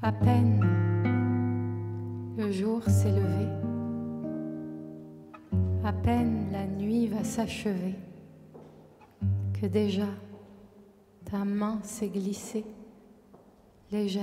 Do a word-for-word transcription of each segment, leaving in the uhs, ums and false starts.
À peine le jour s'est levé, à peine la nuit va s'achever, que déjà ta main s'est glissée, légère.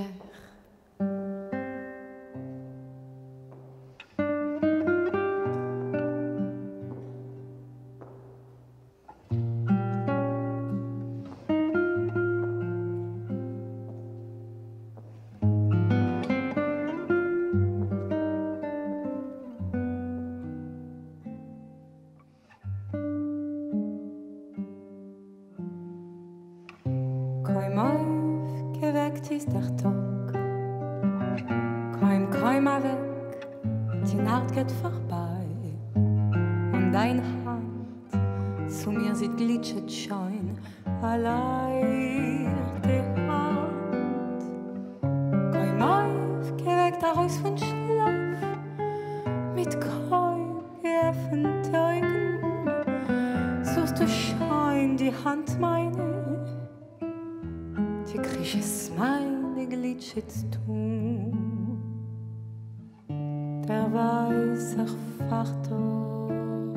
Der weißer Fartog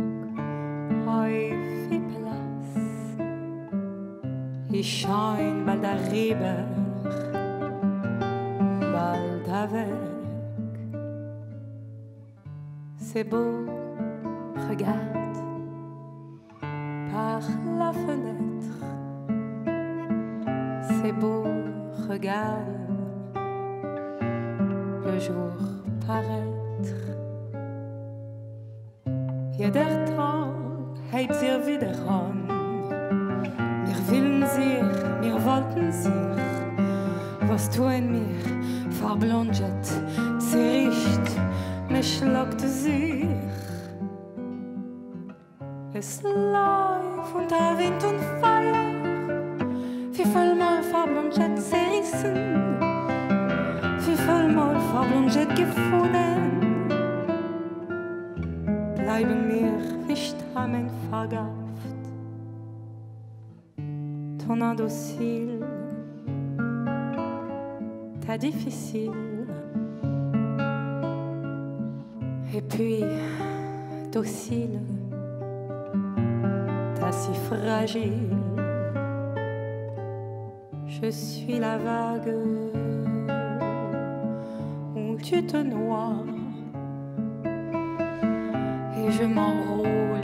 häufig blass, ich schein bald darüber, bald weg. C'est beau, regarde par la fenêtre, c'est beau, regarde le jour paraître. Jeder Tag hebt sie wieder an. Wir willen sich, wir wollten sich. Was tun wir? Verblondet, zerricht, mir schlagt sich. Es läuft unter Wind und Feuer. Wie viel Mal verblondet zerrissen? Wie viel Mal verblondet gefunden? Bleiben mir wie Stammen vergafft, ton indocile, ta difficile, et puis docile, ta si fragile. Je suis la vague où tu te noies. Et je m'enroule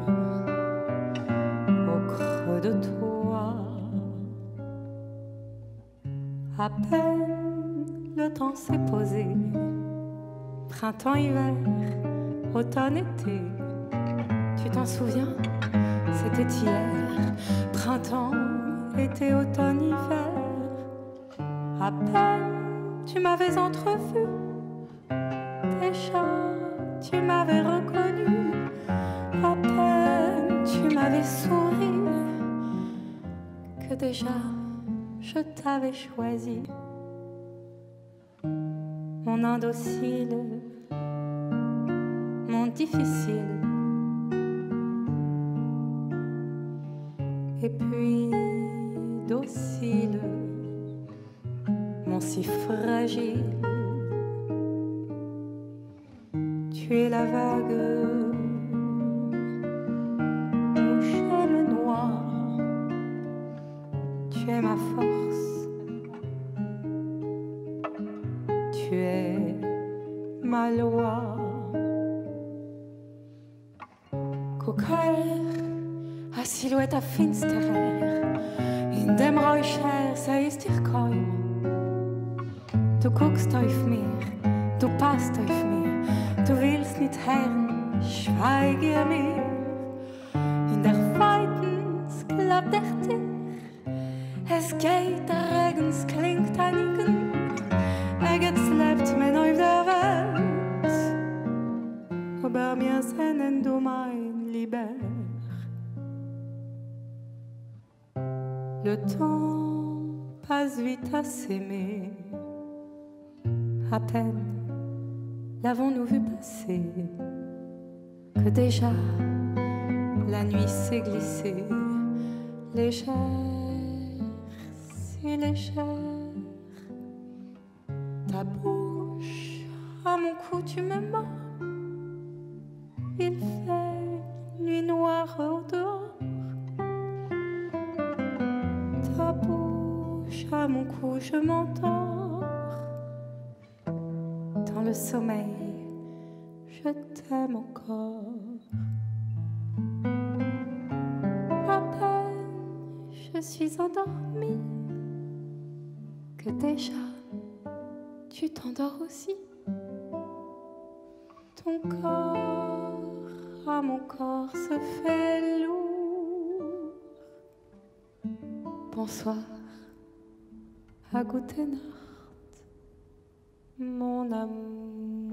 au creux de toi. À peine le temps s'est posé, printemps, hiver, automne, été. Tu t'en souviens? C'était hier. Printemps, été, automne, hiver. À peine tu m'avais entrevu, déjà tu m'avais reconnu, à peine tu m'avais souri, que déjà je t'avais choisi. Mon indocile, mon difficile, et puis docile, mon si fragile. Tu es la vague où je me noie. Tu es ma force. Tu es ma loi. Koker, a silhouette a finsterer. In dem Räuscher seist dir kaum. Du guckst auf mir, du passt auf mir. Du willst nicht hören, schweige mir. In der weiten klappt dich dir. Es geht, der Regen, es klingt ein Nicken. Er lebt mir auf der Welt. Aber mir sehnen du mein Lieber. Le temps passe vite à s'aimer. À peine l'avons-nous vu passer, que déjà la nuit s'est glissée, légère, si légère. Ta bouche, à mon cou tu me mords. Il fait nuit noire au dehors. Ta bouche, à mon cou je m'endors. Dans le sommeil, je t'aime encore. À peine je suis endormie que déjà tu t'endors aussi. Ton corps à mon corps se fait lourd. Bonsoir, à Gute Nacht, mon amour.